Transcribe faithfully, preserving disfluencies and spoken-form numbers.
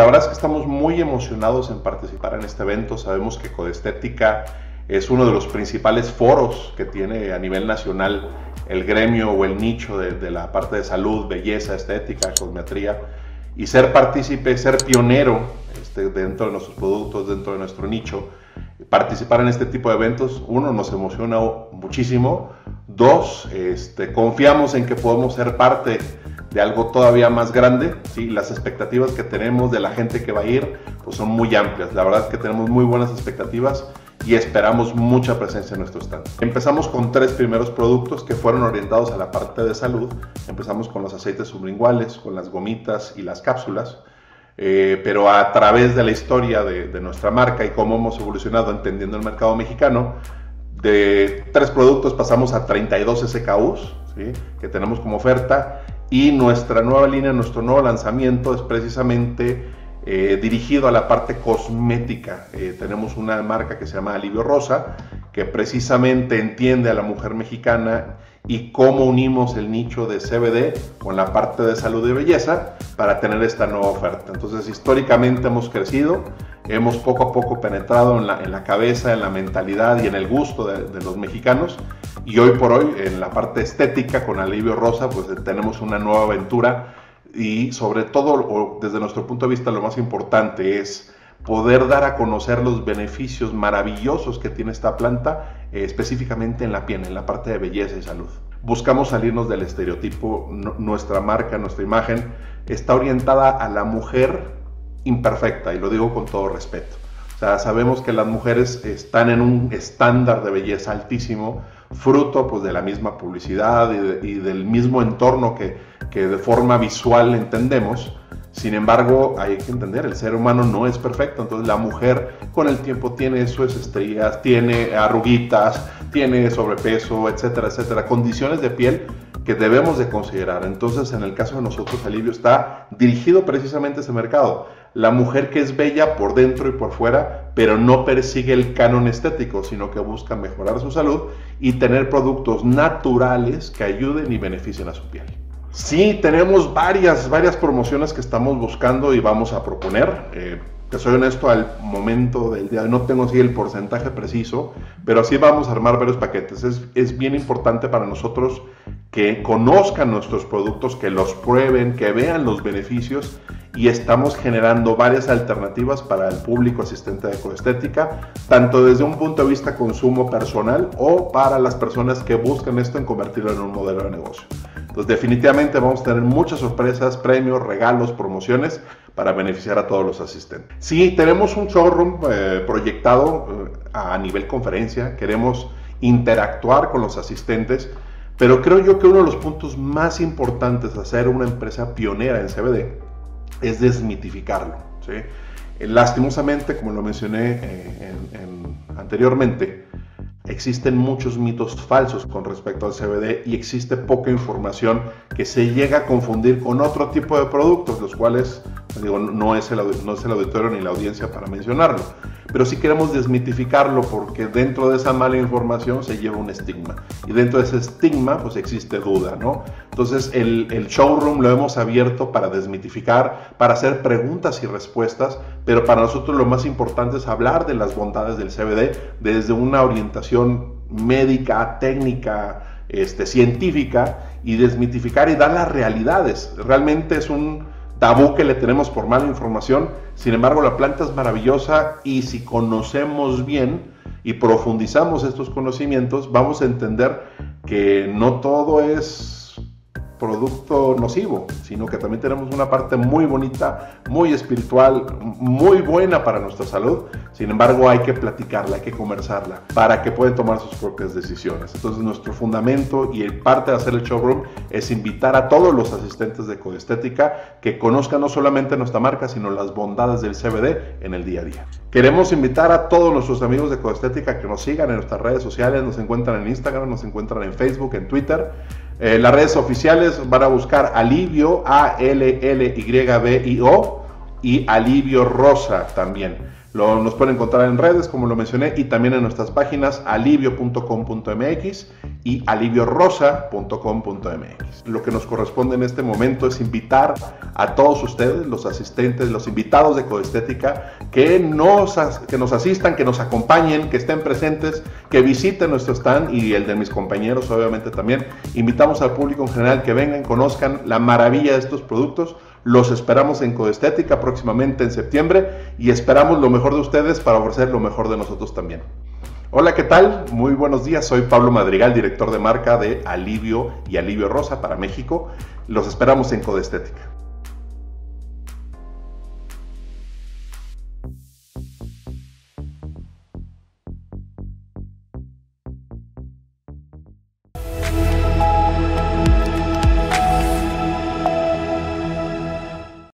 verdad es que estamos muy emocionados en participar en este evento. Sabemos que Codestética es uno de los principales foros que tiene a nivel nacional el gremio o el nicho de, de la parte de salud, belleza, estética, cosmetría, y ser partícipe, ser pionero este, dentro de nuestros productos, dentro de nuestro nicho, participar en este tipo de eventos, uno, nos emociona muchísimo, dos, este, confiamos en que podemos ser parte de algo todavía más grande, ¿sí? Las expectativas que tenemos de la gente que va a ir pues son muy amplias, la verdad es que tenemos muy buenas expectativas y esperamos mucha presencia en nuestro stand. Empezamos con tres primeros productos que fueron orientados a la parte de salud. Empezamos con los aceites sublinguales, con las gomitas y las cápsulas, eh, pero a través de la historia de, de nuestra marca y cómo hemos evolucionado entendiendo el mercado mexicano, de tres productos pasamos a treinta y dos S K Us, ¿sí? Que tenemos como oferta, y nuestra nueva línea, nuestro nuevo lanzamiento es precisamente Eh, dirigido a la parte cosmética. Eh, tenemos una marca que se llama Alivio Rosa, que precisamente entiende a la mujer mexicana y cómo unimos el nicho de C B D con la parte de salud y belleza para tener esta nueva oferta. Entonces, históricamente hemos crecido, hemos poco a poco penetrado en la, en la cabeza, en la mentalidad y en el gusto de, de los mexicanos, y hoy por hoy en la parte estética con Alivio Rosa pues tenemos una nueva aventura. Y sobre todo, desde nuestro punto de vista, lo más importante es poder dar a conocer los beneficios maravillosos que tiene esta planta, eh, específicamente en la piel, en la parte de belleza y salud. Buscamos salirnos del estereotipo. No, nuestra marca, nuestra imagen está orientada a la mujer imperfecta, y lo digo con todo respeto. O sea, sabemos que las mujeres están en un estándar de belleza altísimo, fruto pues, de la misma publicidad y, de, y del mismo entorno que, que de forma visual entendemos. Sin embargo, hay que entender, el ser humano no es perfecto, entonces la mujer con el tiempo tiene sus estrías, tiene arruguitas, tiene sobrepeso, etcétera, etcétera, condiciones de piel que debemos de considerar. Entonces, en el caso de nosotros, Alivio está dirigido precisamente a ese mercado. La mujer que es bella por dentro y por fuera, pero no persigue el canon estético, sino que busca mejorar su salud y tener productos naturales que ayuden y beneficien a su piel. Sí, tenemos varias, varias promociones que estamos buscando y vamos a proponer. Eh, Te soy honesto, al momento del día no tengo así el porcentaje preciso, pero sí vamos a armar varios paquetes. Es, es bien importante para nosotros que conozcan nuestros productos, que los prueben, que vean los beneficios, y estamos generando varias alternativas para el público asistente de Codestética, tanto desde un punto de vista consumo personal o para las personas que buscan esto en convertirlo en un modelo de negocio. Entonces, definitivamente vamos a tener muchas sorpresas, premios, regalos, promociones para beneficiar a todos los asistentes. Sí, tenemos un showroom eh, proyectado eh, a nivel conferencia, queremos interactuar con los asistentes, pero creo yo que uno de los puntos más importantes de hacer una empresa pionera en C B D es desmitificarlo, ¿sí? Eh, lastimosamente, como lo mencioné eh, en, en, anteriormente, existen muchos mitos falsos con respecto al C B D y existe poca información que se llega a confundir con otro tipo de productos, los cuales, digo, no es el, no es el auditorio ni la audiencia para mencionarlo, pero sí queremos desmitificarlo porque dentro de esa mala información se lleva un estigma, y dentro de ese estigma pues existe duda, ¿no? Entonces el, el showroom lo hemos abierto para desmitificar, para hacer preguntas y respuestas, pero para nosotros lo más importante es hablar de las bondades del C B D desde una orientación médica, técnica, este, científica, y desmitificar y dar las realidades. Realmente es un tabú que le tenemos por mala información. Sin embargo, la planta es maravillosa, y si conocemos bien y profundizamos estos conocimientos, vamos a entender que no todo es producto nocivo, sino que también tenemos una parte muy bonita, muy espiritual, muy buena para nuestra salud. Sin embargo, hay que platicarla, hay que conversarla para que puedan tomar sus propias decisiones. Entonces, nuestro fundamento y parte de hacer el showroom es invitar a todos los asistentes de Codestética que conozcan no solamente nuestra marca, sino las bondades del C B D en el día a día. Queremos invitar a todos nuestros amigos de Codestética que nos sigan en nuestras redes sociales. Nos encuentran en Instagram, nos encuentran en Facebook, en Twitter. Eh, las redes oficiales van a buscar Alivio, A L L Y B I O, y Alivio Rosa también. Lo, nos pueden encontrar en redes, como lo mencioné, y también en nuestras páginas alivio punto com punto m x y alivio rosa punto com punto m x. Lo que nos corresponde en este momento es invitar a todos ustedes, los asistentes, los invitados de Ecodestética, que nos, que nos asistan, que nos acompañen, que estén presentes, que visiten nuestro stand y el de mis compañeros, obviamente también. Invitamos al público en general que vengan, conozcan la maravilla de estos productos. Los esperamos en Ecodestética próximamente en septiembre y esperamos lo mejor de ustedes para ofrecer lo mejor de nosotros también. Hola, ¿qué tal? Muy buenos días, soy Pablo Madrigal, director de marca de Alivio y Alivio Rosa para México. Los esperamos en Ecodestética.